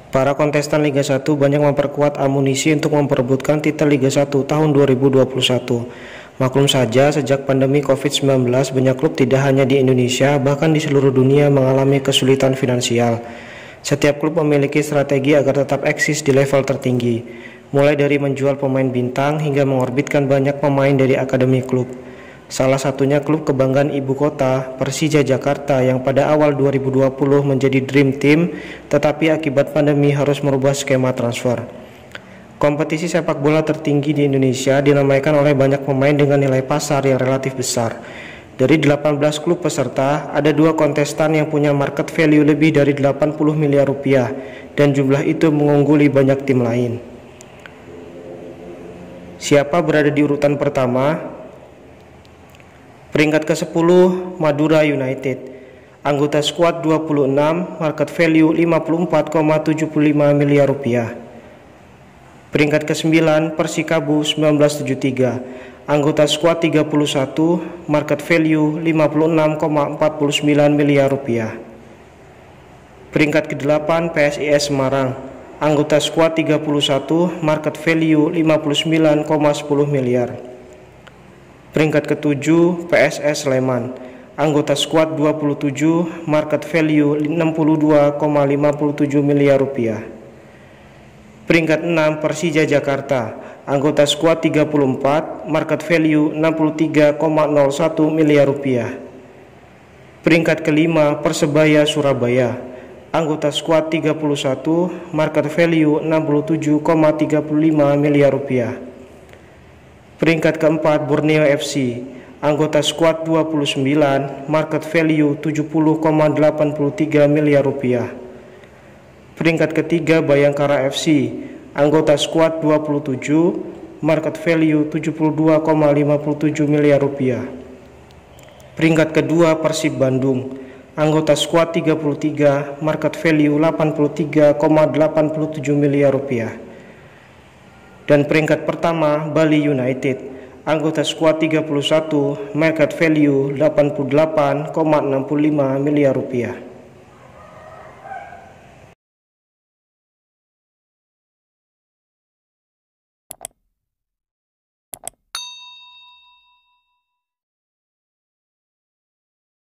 Para kontestan Liga 1 banyak memperkuat amunisi untuk memperebutkan titel Liga 1 tahun 2021. Maklum saja, sejak pandemi COVID-19, banyak klub tidak hanya di Indonesia, bahkan di seluruh dunia mengalami kesulitan finansial. Setiap klub memiliki strategi agar tetap eksis di level tertinggi, mulai dari menjual pemain bintang hingga mengorbitkan banyak pemain dari akademi klub. Salah satunya klub kebanggaan ibu kota, Persija Jakarta, yang pada awal 2020 menjadi Dream Team, tetapi akibat pandemi harus merubah skema transfer. Kompetisi sepak bola tertinggi di Indonesia dinamaikan oleh banyak pemain dengan nilai pasar yang relatif besar. Dari 18 klub peserta, ada 2 kontestan yang punya market value lebih dari 80 miliar rupiah, dan jumlah itu mengungguli banyak tim lain. Siapa berada di urutan pertama? Peringkat ke-10, Madura United. Anggota skuad 26, market value 54,75 miliar rupiah. Peringkat ke-9, Persikabo 1973. Anggota skuad 31, market value 56,49 miliar rupiah. Peringkat ke-8, PSIS Semarang. Anggota skuad 31, market value 59,10 miliar. Peringkat ke-7, PSS Sleman. Anggota skuad 27, market value 62,57 miliar rupiah. Peringkat 6, Persija Jakarta. Anggota skuad 34, market value 63,01 miliar rupiah. Peringkat ke-5, Persebaya Surabaya. Anggota skuad 31, market value 67,35 miliar rupiah. Peringkat ke-4, Borneo FC. Anggota skuad 29, market value 70,83 miliar rupiah. Peringkat ke-3, Bayangkara FC. Anggota skuad 27, market value 72,57 miliar rupiah. Peringkat kedua, Persib Bandung. Anggota skuad 33, market value 83,87 miliar rupiah. Dan peringkat pertama, Bali United. Anggota skuad 31, market value 88,65 miliar rupiah.